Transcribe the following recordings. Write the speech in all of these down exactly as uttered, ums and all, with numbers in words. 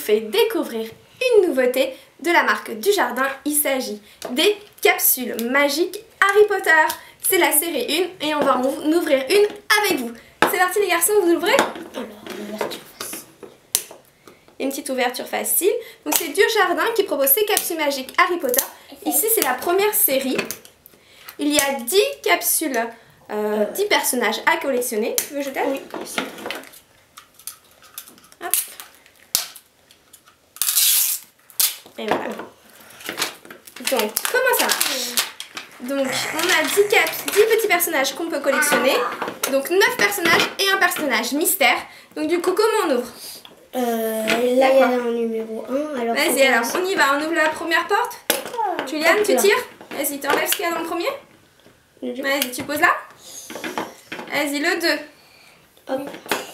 fait découvrir une nouveauté de la marque Dujardin. Il s'agit des capsules magiques Harry Potter. C'est la série un et on va en ouvrir une avec vous. C'est parti les garçons, vous ouvrez? Alors, l'ouverture facile. Il y a une petite ouverture facile. Donc c'est Dujardin qui propose ces capsules magiques Harry Potter. Ici c'est la première série. Il y a dix capsules, euh, dix personnages à collectionner. Tu veux que je t'aide? Oui. Hop. Et voilà. Donc, comment ça marche? Donc, on a dix, cap dix petits personnages qu'on peut collectionner. Donc, neuf personnages et un personnage mystère. Donc, du coup, comment on ouvre? Euh, là, il y a un numéro un. Vas-y, alors, on y va. On ouvre la première porte. Juliane, tu tires? Vas-y, t'enlèves ce qu'il y a dans le premier. Vas-y, tu poses là. Vas-y, le deux. Hop.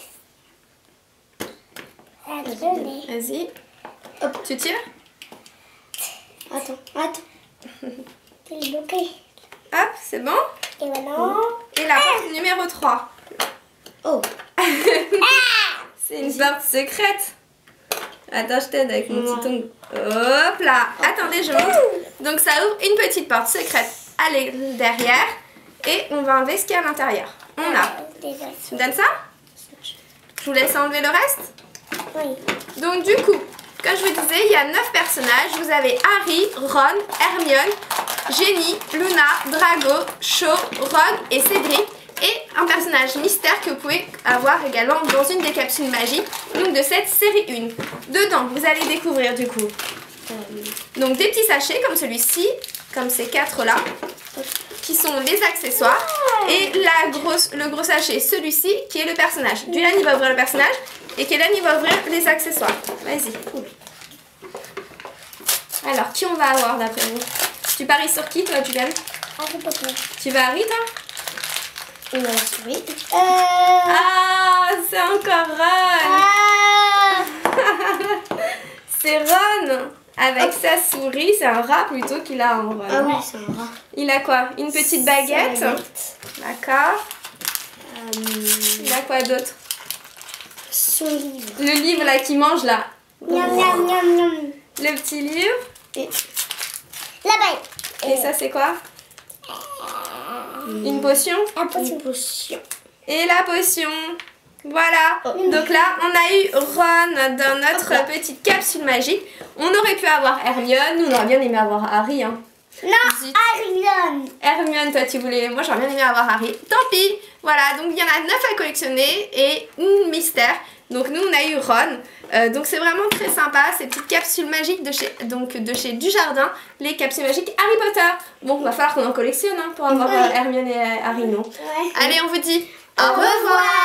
Vas-y. Hop, tu tires. Attends, attends. Hop, c'est bon. Et voilà. Et la porte numéro trois. Oh. C'est une porte secrète. Attends, je t'aide avec mon petit ongle. Hop là. Attendez, je montre. Donc ça ouvre une petite porte secrète à derrière. Et on va enlever ce qu'il y a à l'intérieur. On a. Tu me donnes ça? Je vous laisse enlever le reste? Oui. Donc du coup, comme je vous disais, il y a neuf personnages. Vous avez Harry, Ron, Hermione, Ginny, Luna, Drago, Cho, Rogue et Cédric. Et un personnage mystère que vous pouvez avoir également dans une des capsules magiques, donc de cette série un. Dedans, vous allez découvrir du coup donc des petits sachets comme celui-ci, comme ces quatre là, qui sont les accessoires. Et la grosse, le gros sachet, celui-ci, qui est le personnage. Dylan, il va ouvrir le personnage et Kélan, il va ouvrir les accessoires. Vas-y. Alors, qui on va avoir d'après vous? Tu paries sur qui, toi, Dylan? Harry Potter. Tu vas Harry, toi? Oui. Euh... Ah, c'est encore Ron. Ah. C'est Ron avec Hop. Sa souris. C'est un rat plutôt qu'il a en Ron. Ah oui, c'est un rat. Il a quoi? Une petite baguette. baguette. D'accord. Euh... Il a quoi d'autre? Son livre. Le livre là qui mange là. Miam, miam, miam, miam. Le petit livre. Et la baguette. Et, Et ça c'est quoi? Une potion? La potion. Une potion. Et la potion. Voilà. Oh. Donc là, on a eu Ron dans notre oh. petite capsule magique. On aurait pu avoir Hermione. Nous, on aurait bien aimé avoir Harry. Hein. Non, Hermione. Hermione, toi, tu voulais... Moi, j'aurais bien aimé avoir Harry. Tant pis. Voilà, donc il y en a neuf à collectionner et une mystère. Donc nous, on a eu Ron. Euh, donc c'est vraiment très sympa, ces petites capsules magiques de chez, donc, de chez Dujardin. Les capsules magiques Harry Potter. Bon, il va falloir qu'on en collectionne hein, pour avoir ouais. euh, Hermione et Harry, non? Ouais. Allez, on vous dit au revoir.